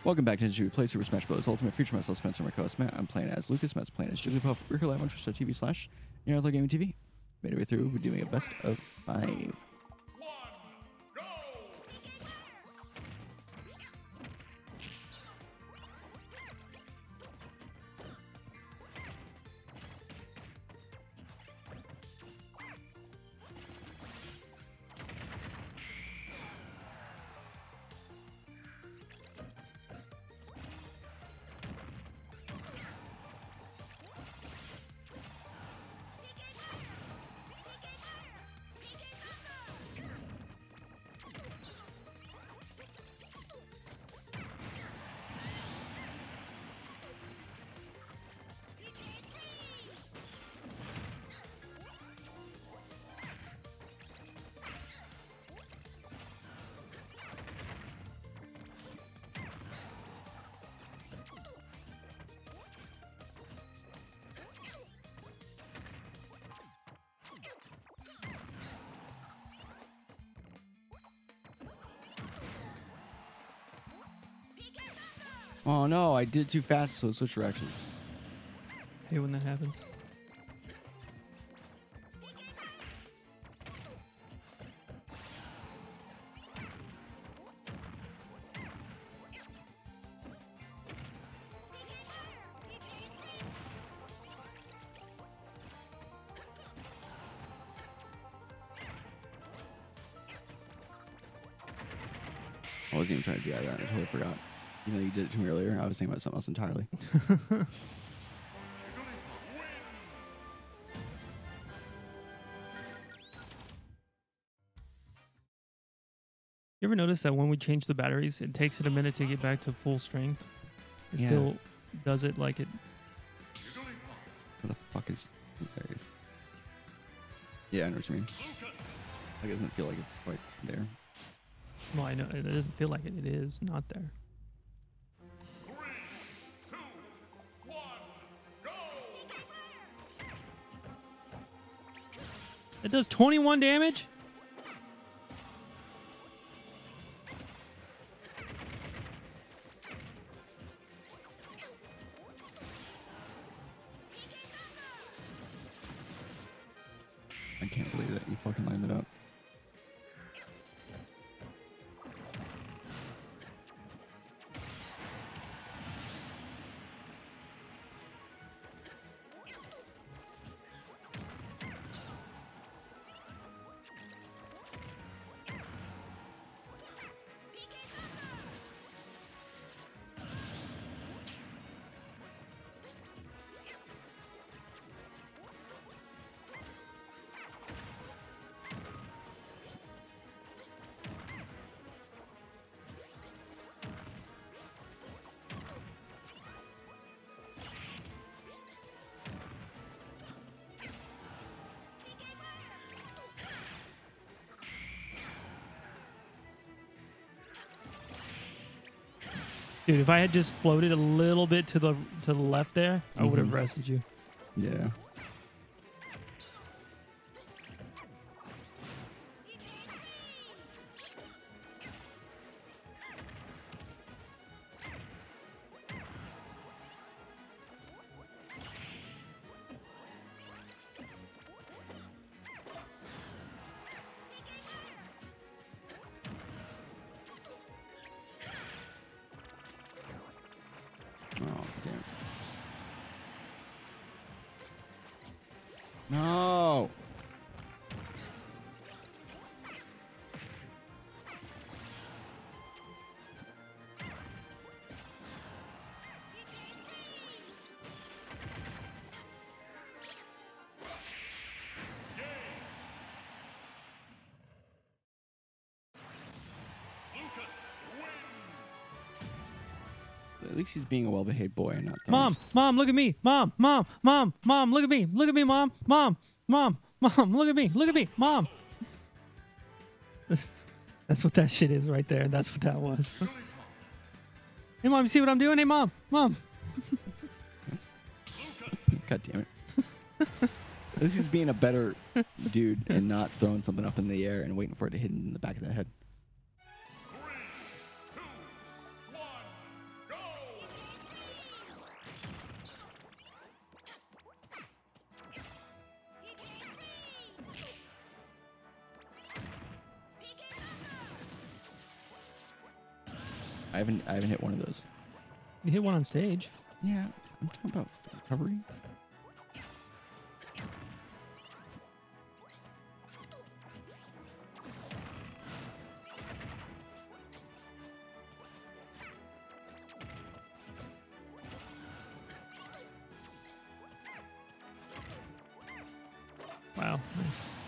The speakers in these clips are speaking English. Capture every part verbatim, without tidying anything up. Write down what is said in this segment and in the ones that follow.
Welcome back to Ninja. We play Super Smash Bros. Ultimate. Feature myself, Spencer, my co-host Matt. I'm playing as Lucas. Matt's playing as Jigglypuff. We're here live on twitch dot t v slash Gaming T V. Made our way through. We're doing a best of five. Oh no, I did too fast, so switch directions. Hey, when that happens. I wasn't even trying to D I that. I totally forgot. You know, you did it to me earlier. I was thinking about something else entirely. You ever notice that when we change the batteries, it takes it a minute to get back to full strength? It Yeah. still does it like it. What the fuck is berries? Yeah, I know what you mean. Like, it doesn't feel like it's quite there. Well, I know it doesn't feel like it. It is not there. It does twenty-one damage? I can't believe that you fucking lined it up. Dude, if I had just floated a little bit to the to the left there, I would have Mhm. rested you. Yeah. Oh, damn. No. At least he's being a well-behaved boy and not Mom, thumbs. mom, look at me. Mom, mom, mom, mom, look at me. Look at me, mom, mom, mom, mom, look at me. Look at me, mom. That's, that's what that shit is right there. That's what that was. Hey, mom, you see what I'm doing? Hey, mom, mom. God damn it. At least he's being a better dude and not throwing something up in the air and waiting for it to hit him in the back of the head. haven't I haven't hit one of those. You hit one on stage. Yeah, I'm talking about recovery. Wow. Nice.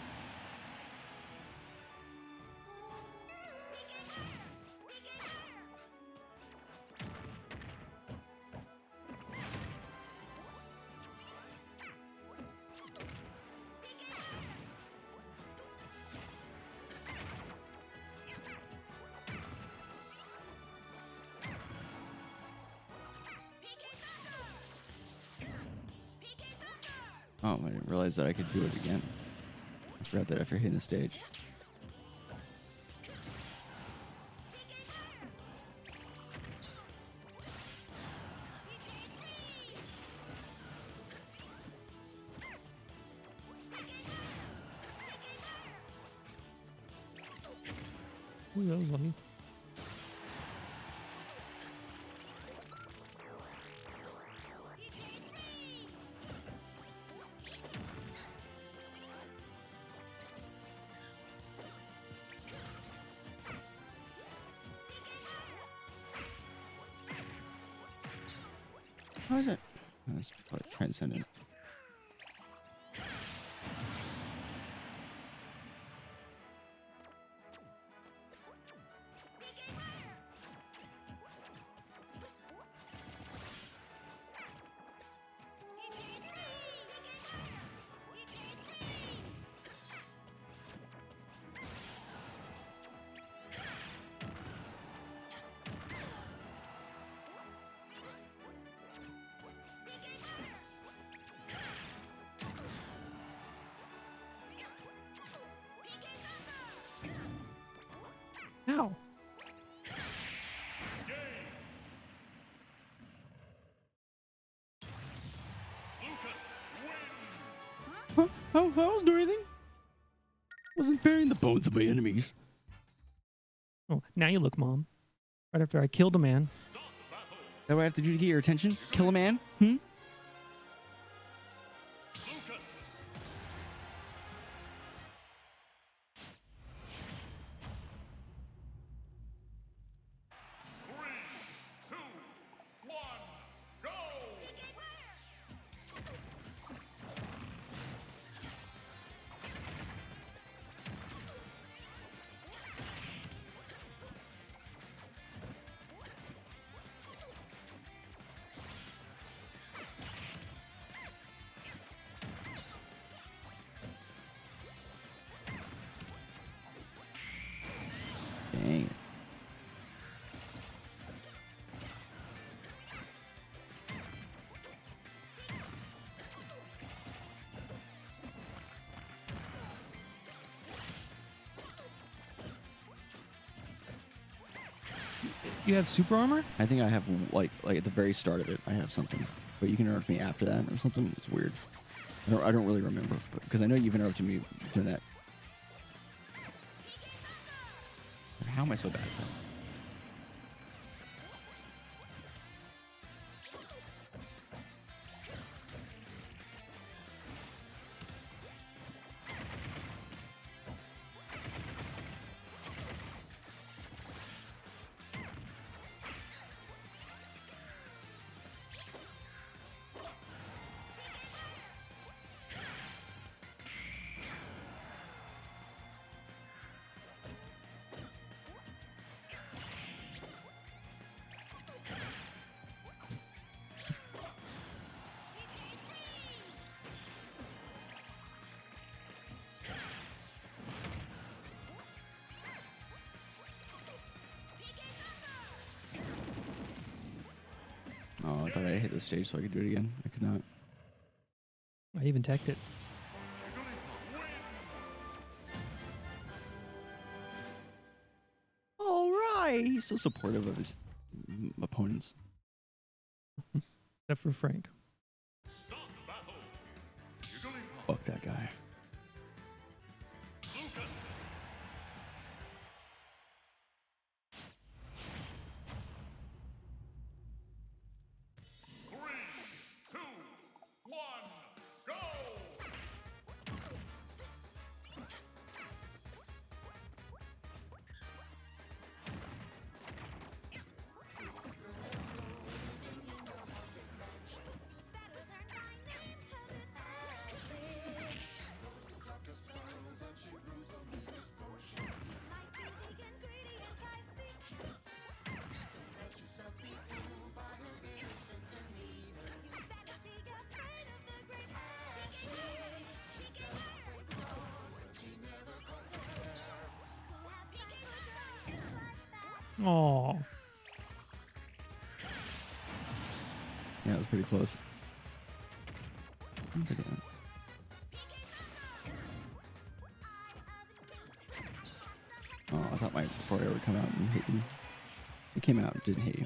Oh, I didn't realize that I could do it again. I forgot that after hitting the stage. Ooh, that was lucky. How is it? Oh, that's probably transcendent. Ow. Huh? How, how was doing anything? Wasn't burying the bones of my enemies. Oh, now you look, Mom. Right after I killed a man. That what I have to do to get your attention? Kill a man? Hmm? Dang it. You have super armor? I think I have, like, like at the very start of it, I have something. But you can interrupt me after that or something. It's weird. I don't, I don't really remember. Because I know you've interrupted me doing that. How am I so bad at that? Oh, I thought I hit the stage so I could do it again. I could not. I even teched it. All right. He's so supportive of his mm, opponents. Except for Frank. Fuck that guy. Oh. Yeah, it was pretty close. Look at that. Oh, I thought my Fourier would come out and hit you. It came out and didn't hit you.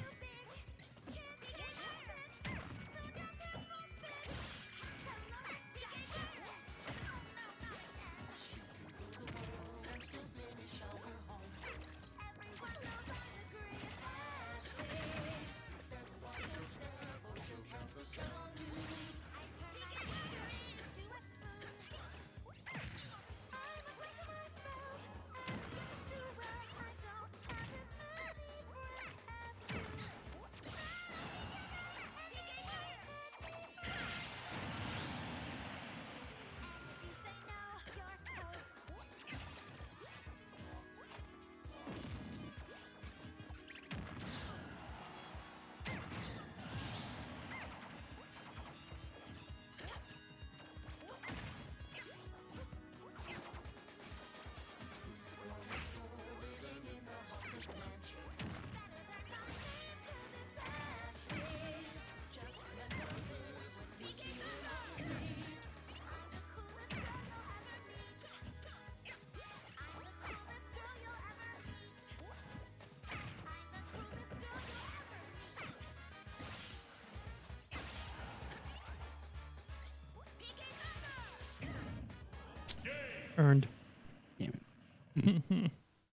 Earned. Damn it.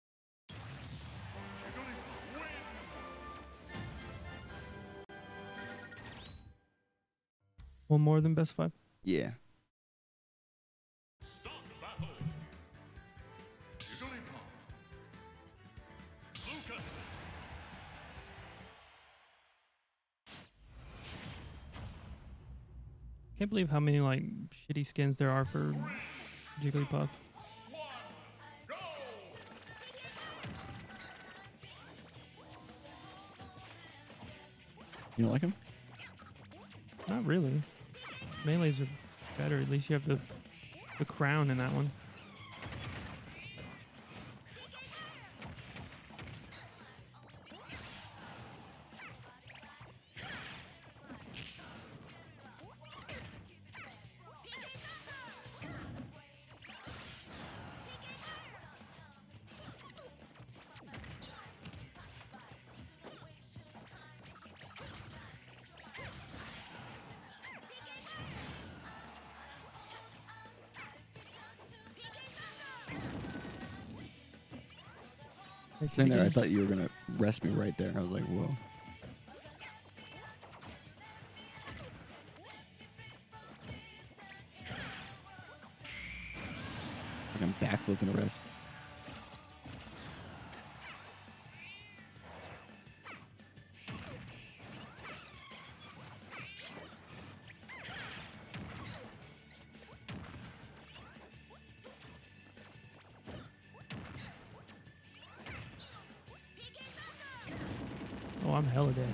One more than best five. Yeah. Can't believe how many like shitty skins there are for Jigglypuff. You don't like him? Not really. Melees are better. At least you have the the crown in that one. Sitting there, I thought you were gonna rest me right there. I was like, whoa. Like I'm back flipping a rest. Oh, I'm hella dead.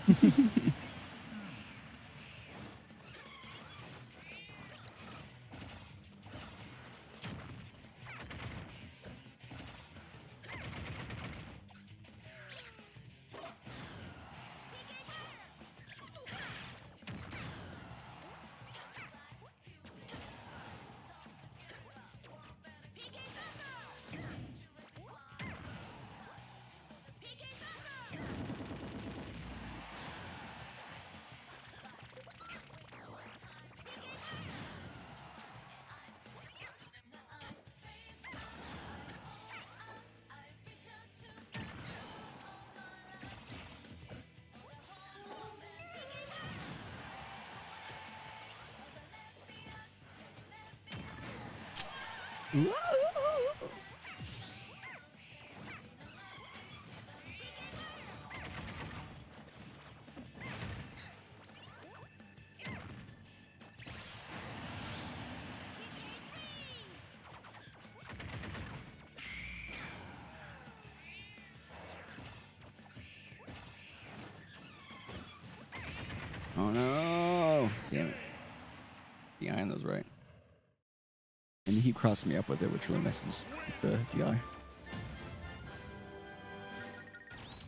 Oh no! Damn it. Behind those right. And he crossed me up with it, which really messes with the D I.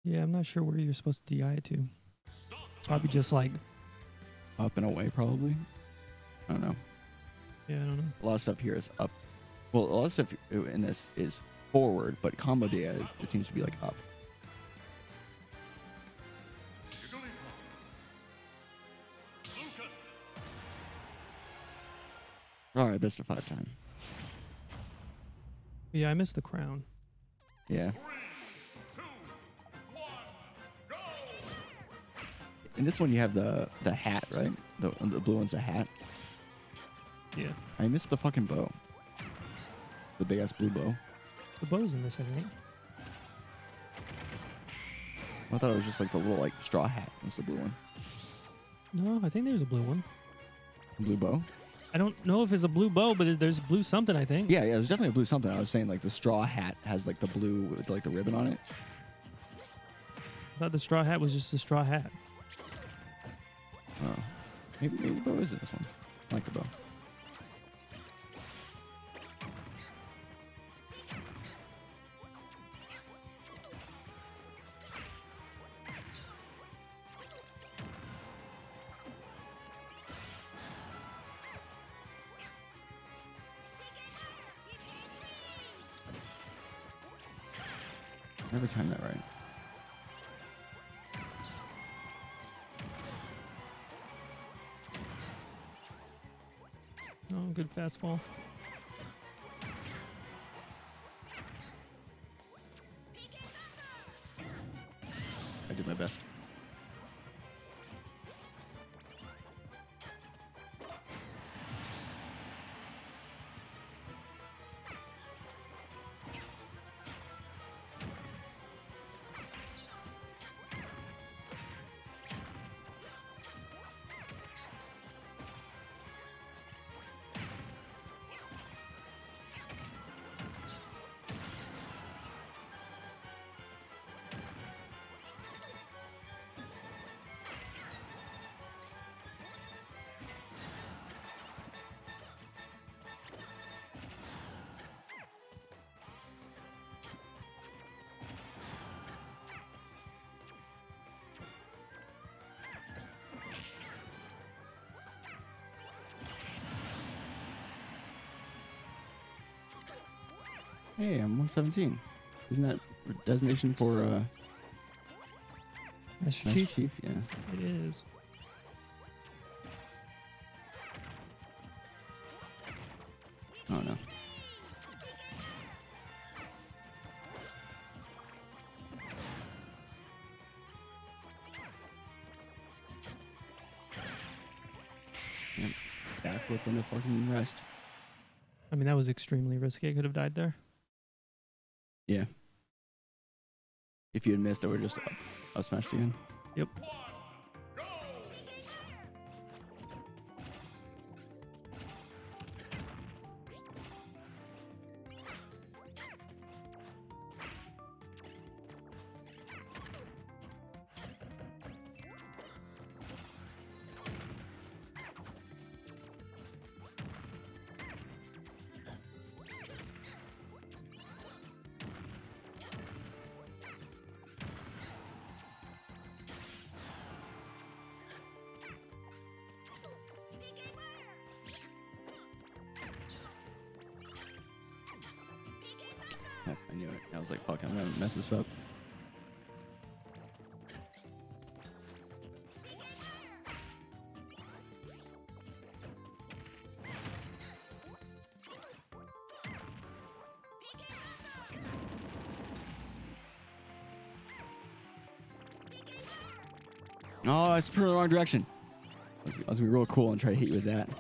Yeah, I'm not sure where you're supposed to D I it to. Probably just like, Up and away, probably. I don't know. yeah, I don't know. A lot of stuff here is up. Well, a lot of stuff in this is forward, but combo D I, it, it seems to be like up. All right, best of five time. Yeah, I missed the crown. Yeah. In this one, you have the the hat, right? The the blue one's a hat. Yeah. I missed the fucking bow. The big ass blue bow. The bow's in this, I think. I thought it was just like the little like straw hat. Was the blue one? No, I think there's a blue one. Blue bow. I don't know if it's a blue bow, but there's blue something, I think. Yeah, yeah. There's definitely a blue something. I was saying like the straw hat has like the blue with like the ribbon on it. I thought the straw hat was just a straw hat. Oh, maybe, maybe the bow is in this one. I like the bow. Never timed that right. Oh, good fastball. I did my best. Hey, I'm one seventeen. Isn't that designation for uh, Master Master Chief? Chief? Yeah. It is. Oh no. Yep. Backflip and a fucking rest. I mean, that was extremely risky. I could have died there. Yeah. If you had missed, I would have just up, up smashed again. Yep. Yep, I knew it. I was like, fuck, I'm gonna mess this up. Oh, I spun in the wrong direction. I was, I was gonna be real cool and try to hit you with that.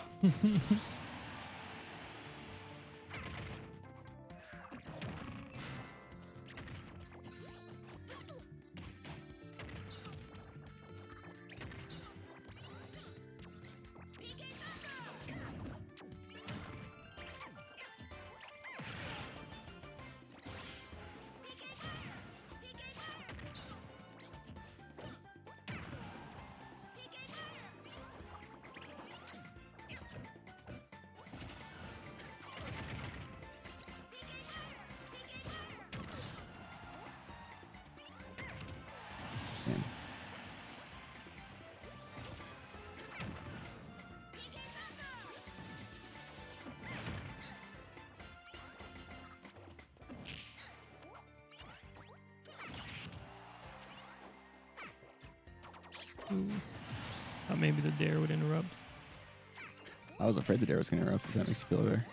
Ooh. Thought maybe the dare would interrupt. I was afraid the dare was going to interrupt, if that makes you feel better.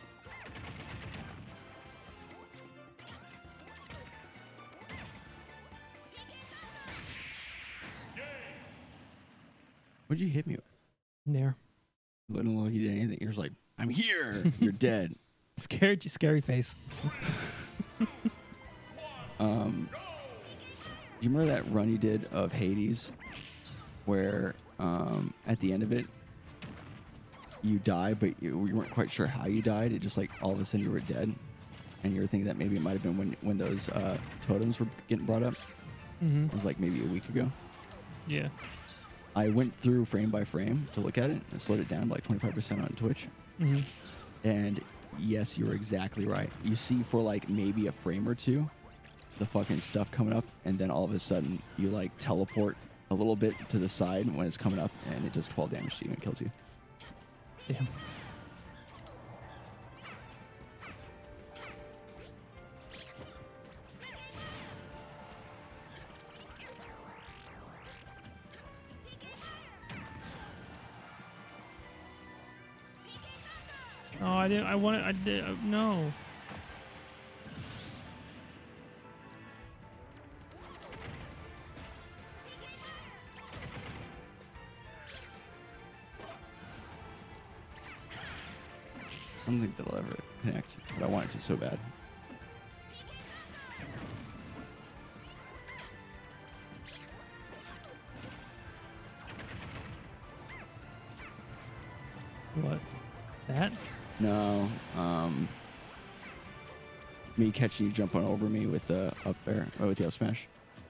What'd you hit me with? Nair. Didn't look like you did anything. You're just like, I'm here. You're dead. Scared, scary face. um, do you remember that run you did of Hades, where um, at the end of it, you die, but you, you weren't quite sure how you died. It just like all of a sudden you were dead, and you were thinking that maybe it might have been when when those uh, totems were getting brought up. Mm-hmm. It was like maybe a week ago. Yeah. I went through frame by frame to look at it and slowed it down by like twenty-five percent on Twitch. Mm-hmm. And yes, you were exactly right. You see for like maybe a frame or two the fucking stuff coming up, and then all of a sudden you like teleport a little bit to the side when it's coming up, and it does twelve damage to you and kills you. Damn. Oh, I didn't. I wanted. I did. Uh, no. I don't think they'll ever connect, but I want it to so bad. What? That? No, um, me catching you jumping over me with the up air, or with the up smash.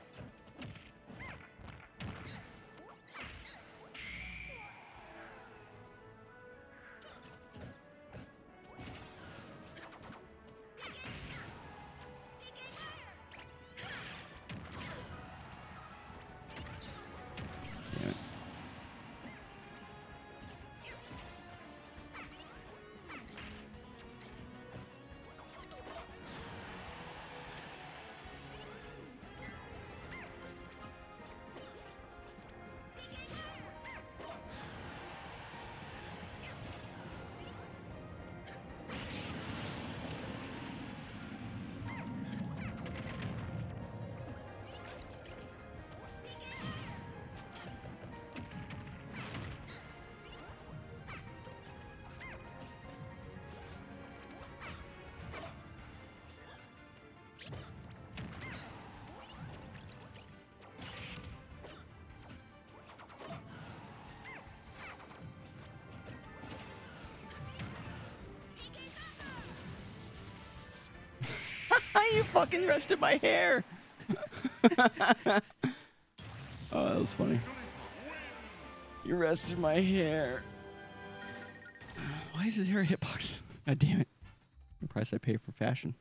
You fucking rested my hair. Oh, that was funny. You rested my hair. Why is his hair a hitbox? God damn it. The price I pay for fashion.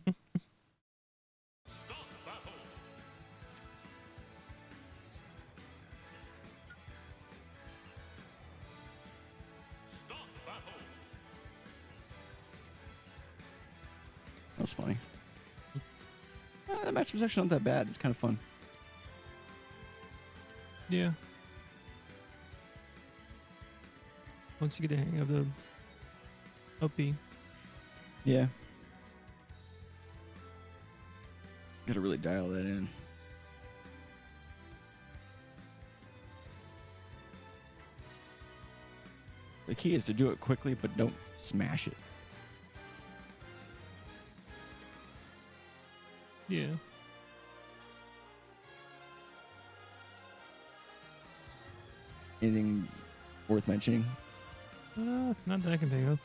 That was funny. Uh, that match was actually not that bad. It's kind of fun. Yeah. Once you get the hang of the up B. Yeah. Gotta really dial that in. The key is to do it quickly, but don't smash it. Yeah. Anything worth mentioning? Uh, not that I can think of.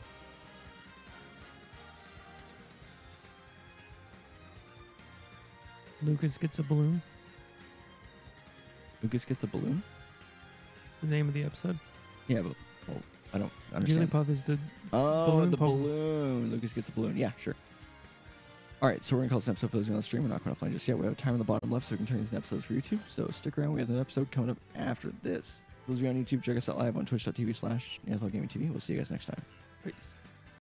Lucas gets a balloon. Lucas gets a balloon? The name of the episode. Yeah, but well, I don't understand. Jigglypuff is the oh, balloon the Pokemon. balloon. Lucas gets a balloon. Yeah, sure. All right, so we're going to call this an episode for those on the stream. We're not going to find just yet. We have a time on the bottom left, so we can turn these into episodes for YouTube. So stick around. We have an episode coming up after this. Those of you on YouTube, check us out live on twitch dot t v slash Gaming T V. We'll see you guys next time. Peace.